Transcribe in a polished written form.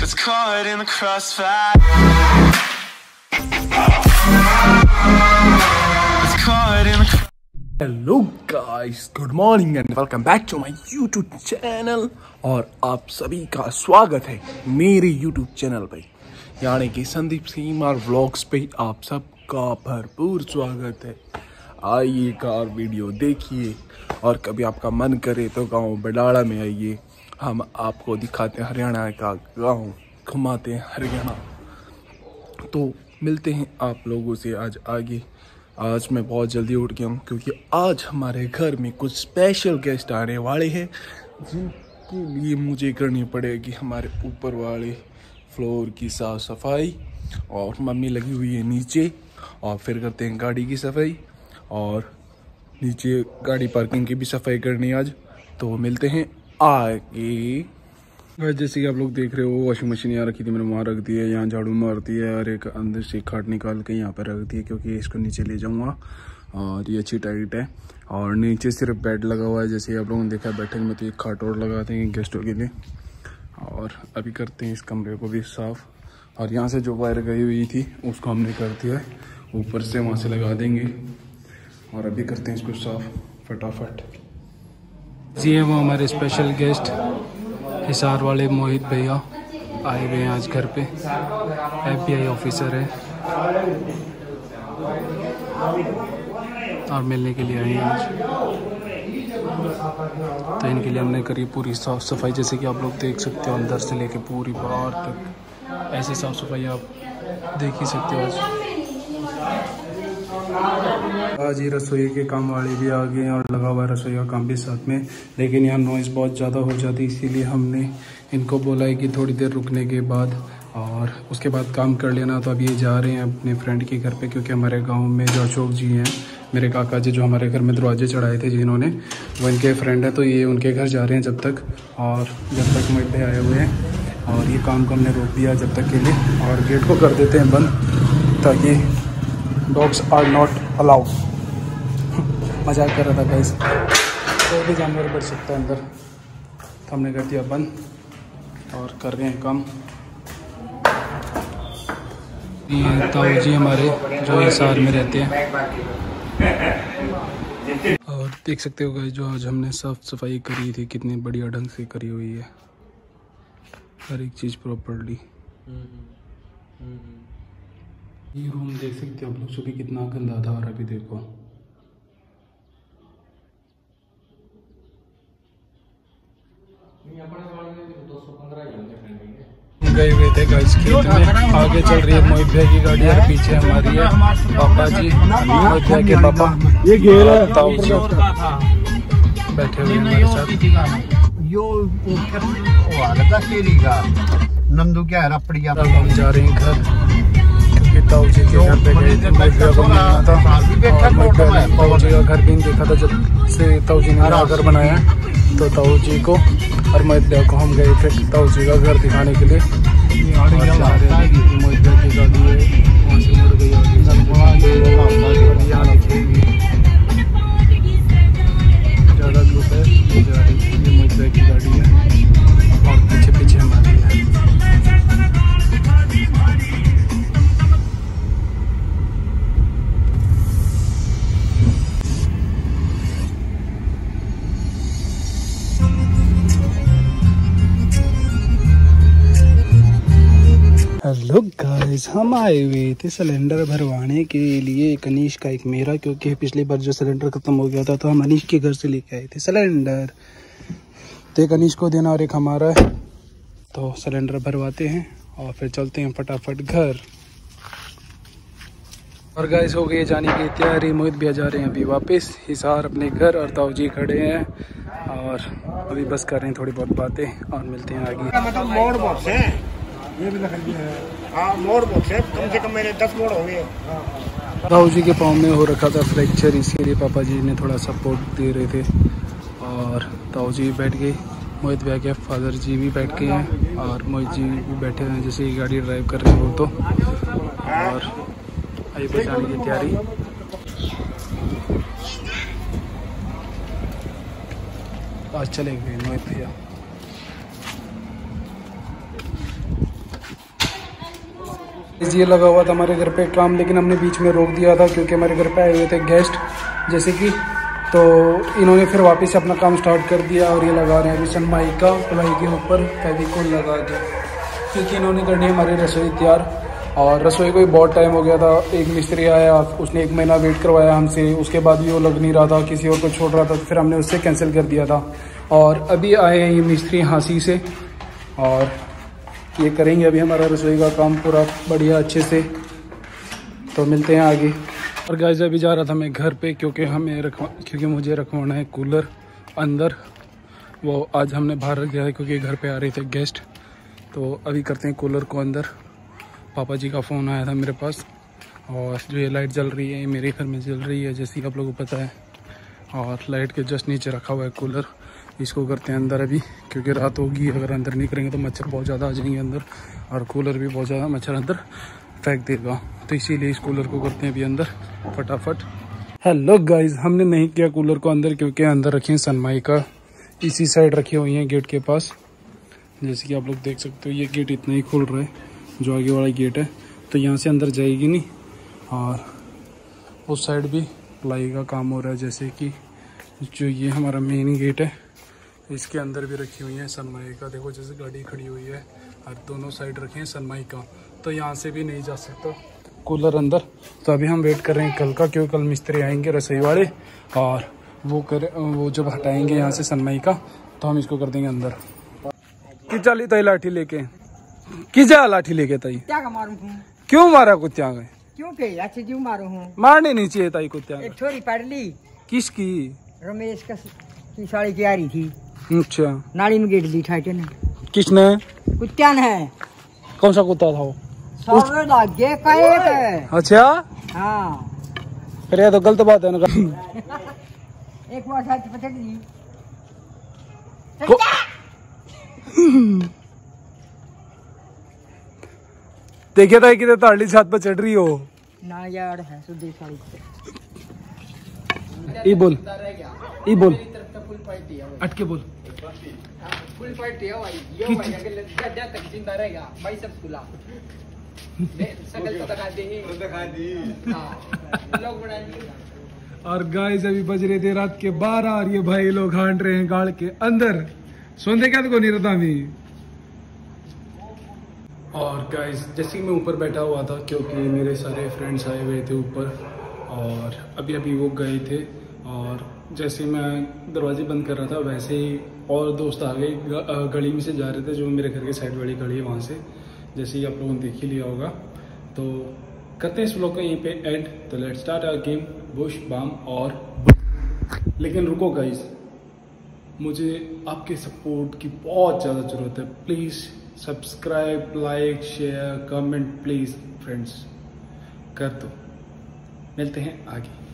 was caught in the crossfire. Was caught in the hello guys, good morning and welcome back to my YouTube channel. और आप सभी का स्वागत है मेरे यूट्यूब चैनल पे, यानी कि संदीप सीमार व्लॉग्स पे आप सबका भरपूर स्वागत है। आइए कार वीडियो देखिए और कभी आपका मन करे तो गांव बडाड़ा में आइए, हम आपको दिखाते हैं हरियाणा का गांव, घुमाते हैं हरियाणा। तो मिलते हैं आप लोगों से आज आगे। आज मैं बहुत जल्दी उठ गया हूँ क्योंकि आज हमारे घर में कुछ स्पेशल गेस्ट आने वाले हैं, जिनके लिए मुझे करनी पड़ेगी हमारे ऊपर वाले फ्लोर की साफ सफाई। और मम्मी लगी हुई है नीचे, और फिर करते हैं गाड़ी की सफाई और नीचे गाड़ी पार्किंग की भी सफाई करनी आज। तो मिलते हैं आगे। जैसे कि आप लोग देख रहे हो, वॉशिंग मशीन यहाँ रखी थी, मैंने वहाँ रख दी है, यहाँ झाड़ू मार दी है और एक अंदर से खाट निकाल के यहाँ पर रख दी है क्योंकि इसको नीचे ले जाऊँगा और ये अच्छी टाइट है। और नीचे सिर्फ बेड लगा हुआ है, जैसे आप लोगों ने देखा बैठेंगे में तो एक खाट और लगा देंगे गेस्टों के लिए। और अभी करते हैं इस कमरे को भी साफ़। और यहाँ से जो वायर गई हुई थी उसको हमने कर दिया है, ऊपर से वहाँ से लगा देंगे और अभी करते हैं इसको साफ़ फटाफट। जी वो हमारे स्पेशल गेस्ट हिसार वाले मोहित भैया आए हुए हैं आज घर पे, FBI ऑफिसर है और मिलने के लिए आए हैं आज। तो इनके लिए हमने करी पूरी साफ़ सफाई, जैसे कि आप लोग देख सकते हो अंदर से लेके पूरी बाहर तक ऐसी साफ़ सफाई आप देख ही सकते हो। आज ये रसोई के काम वाले भी आ गए हैं और लगा हुआ है रसोई का काम भी साथ में, लेकिन यहाँ नॉइज़ बहुत ज़्यादा हो जाती है, इसीलिए हमने इनको बोला है कि थोड़ी देर रुकने के बाद और उसके बाद काम कर लेना। तो अब ये जा रहे हैं अपने फ्रेंड के घर पे, क्योंकि हमारे गांव में जो अशोक जी हैं, मेरे काका जी जो हमारे घर में दरवाजे चढ़ाए थे जिन्होंने, वो इनके फ्रेंड है, तो ये उनके घर जा रहे हैं जब तक। और जब तक मोहित आए हुए हैं और ये काम को हमने रोक दिया जब तक के लिए, और गेट को कर देते हैं बंद ताकि डॉग्स आर नॉट अलाउड। मजाक कर रहा था गाइस, कोई भी जानवर बढ़ सकता है अंदर, तो हमने कर दिया बंद और कर रहे हैं काम। ये ताऊ जी हमारे जो हिसार में रहते हैं, और देख सकते हो गाइस जो आज हमने साफ सफाई करी थी कितनी बढ़िया ढंग से करी हुई है, हर एक चीज़ प्रॉपरली। ये रूम देख सकते हो आप लोग, सुबह कितना गंदा था और अभी देखो। गए हुए थे गाइस खेत में, आगे चल रही है मोहित भाई की गाड़ी और पीछे हमारी है पापा जी, मोहित भाई के पापा, ये घेरा ताऊ जी बैठे हुए हमारे साथ। नंदू क्या है रपड़िया। अब हम जा रहे हैं घर, क्योंकि ताऊ जी के घर पे गए थे, मोहित को मिलना था और ताऊ जी का घर भी देखा था जब से ताऊ जी ने घर बनाया, तो ताऊ जी को और मोहित को हम गए थे ताऊ जी का घर दिखाने के लिए। मोहित की गाड़ी है, वहाँ से मुड़ गई ज़्यादा ग्रुप है, ये मोहित की गाड़ी है और पीछे पीछे हमारी है। हेलो गाइस, हम आए हुए थे सिलेंडर भरवाने के लिए, कनीश का एक मेरा, क्योंकि पिछली बार जो सिलेंडर खत्म हो गया था तो हम अनीश के घर से लेके आए थे सिलेंडर। तो एक अनीश को देना और एक हमारा है, तो सिलेंडर भरवाते हैं और फिर चलते हैं फटाफट घर। और गाइस हो गई जाने की तैयारी, मोहित भैया जा रहे हैं अभी वापस हिसार अपने घर और ताऊ जी खड़े हैं और अभी बस कर रहे हैं थोड़ी बहुत बातें और मिलते हैं आगे। ये भी लकड़ी है, हाँ मोड़ बॉक्स है, कम से कम मेरे 10 मोड़ हो गए। ताऊ जी के पाँव में हो रखा था फ्रैक्चर, इसीलिए पापा जी ने थोड़ा सपोर्ट दे रहे थे और ताऊ जी बैठ गए, मोहित भैया के फादर जी भी बैठ गए हैं और मोहित जी भी बैठे हैं, जैसे ये गाड़ी ड्राइव कर रहे हैं वो तो। और आइए बचाने की तैयारी। आज चले गए मोहित भैया। ये लगा हुआ था हमारे घर पे काम, लेकिन हमने बीच में रोक दिया था क्योंकि हमारे घर पे आए हुए थे गेस्ट जैसे कि, तो इन्होंने फिर वापस से अपना काम स्टार्ट कर दिया और ये लगा रहे हैं अभी सनमाइका प्लाई के ऊपर फेविकोल लगा के, क्योंकि इन्होंने करनी है हमारी रसोई तैयार। और रसोई को भी बहुत टाइम हो गया था, एक मिस्त्री आया, उसने 1 महीना वेट करवाया हमसे, उसके बाद भी वो लग नहीं रहा था, किसी और को छोड़ रहा था, तो फिर हमने उससे कैंसिल कर दिया था। और अभी आए हैं ये मिस्त्री हाँसी से और ये करेंगे अभी हमारा रसोई का काम पूरा बढ़िया अच्छे से। तो मिलते हैं आगे। और गाइस अभी जा रहा था मैं घर पे क्योंकि मुझे रखवाना है कूलर अंदर, वो आज हमने बाहर रख दिया है क्योंकि घर पे आ रहे थे गेस्ट। तो अभी करते हैं कूलर को अंदर। पापा जी का फ़ोन आया था मेरे पास, और जो ये लाइट जल रही है ये मेरे घर में जल रही है जैसे कि आप लोगों को पता है, और लाइट के जस्ट नीचे रखा हुआ है कूलर। इसको करते हैं अंदर अभी, क्योंकि रात होगी, अगर अंदर नहीं करेंगे तो मच्छर बहुत ज़्यादा आ जाएंगे अंदर, और कूलर भी बहुत ज़्यादा मच्छर अंदर फेंक देगा, तो इसीलिए इस कूलर को करते हैं अभी अंदर फटाफट। हेलो गाइस, हमने नहीं किया कूलर को अंदर क्योंकि अंदर रखी है सनमाइका, इसी साइड रखी हुई हैं गेट के पास, जैसे कि आप लोग देख सकते हो। ये गेट इतना ही खुल रहा है जो आगे वाला गेट है, तो यहाँ से अंदर जाएगी नहीं। और उस साइड भी प्लाई का काम हो रहा है, जैसे कि जो ये हमारा मेन गेट है इसके अंदर भी रखी हुई है सनमाइका। देखो जैसे गाड़ी खड़ी हुई है और दोनों साइड रखे हैं सनमाइका, तो यहाँ से भी नहीं जा सकता कूलर अंदर। तो अभी हम वेट कर रहे हैं कल का, क्योंकि कल मिस्त्री आएंगे रसोई वाले, और वो जब हटाएंगे यहाँ से सनमाइका तो हम इसको कर देंगे अंदर। कि चली तई लाठी लेके, कि जा लाठी लेके तई क्या का मारूं हूं? क्यों मारा कुत्तिया गए? क्यों के अच्छे क्यों मारू हूँ? मारने नहीं चाहिए ताई कुत्तिया। एक छोरी पढ़ ली। किसकी? रमेश की साड़ी की आ रही थी। अच्छा, नाली में गिर ली ठाटे ने। किसने? कुत्ता ने। कौन सा कुत्ता था वो? लागे कहे। अच्छा हाँ, फिर ये तो गलत बात है ना। एक बार साथ पकड़ ली। देखिए था कि ताड़ी छत पर चढ़ रही हो ना यार, है सुधी साड़ी। ई बोल अटके बोल। फुल पार्टी है भाई, यो भाई अगर जब तक जिंदा रहेगा भाई सब खुला सकल तो दिखा दी। हां लोग बनाएंगे। और गाइस अभी बज रहे थे रात के 12 और ये भाई लोग हांड रहे हैं गाड़ के अंदर, सोने क्या तो नहीं रहता मैं। और गाइस जैसे कि मैं ऊपर बैठा हुआ था क्योंकि मेरे सारे फ्रेंड्स आए हुए थे ऊपर, और अभी वो गए थे, और जैसे मैं दरवाजे बंद कर रहा था वैसे ही और दोस्त आ गए, गली में से जा रहे थे, जो मेरे घर के साइड वाली गली है वहाँ से, जैसे ही आप लोगों ने देख ही लिया होगा। तो करते हैं इस व्लॉग का यहीं पे एंड। तो लेट्स स्टार्ट आवर गेम बुश बम और लेकिन रुको गाइस, मुझे आपके सपोर्ट की बहुत ज़्यादा ज़रूरत है। Please subscribe, like, share, comment please friends कर दो। मिलते हैं आगे।